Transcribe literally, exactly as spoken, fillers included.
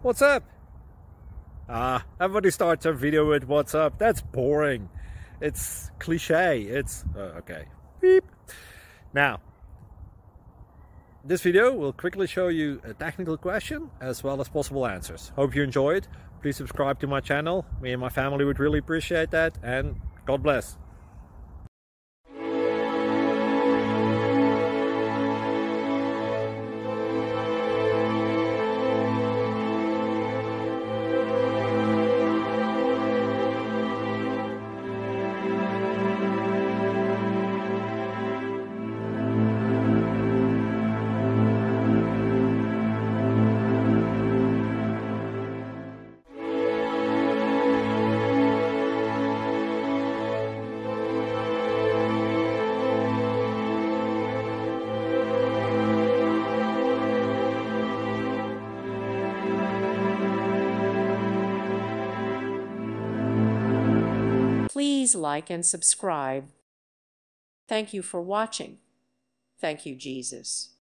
What's up? Ah, everybody starts their video with what's up. That's boring. It's cliche. It's uh, okay. Beep. Now, this video will quickly show you a technical question as well as possible answers. Hope you enjoyed. Please subscribe to my channel. Me and my family would really appreciate that, and God bless. Please like and subscribe. Thank you for watching. Thank you, Jesus.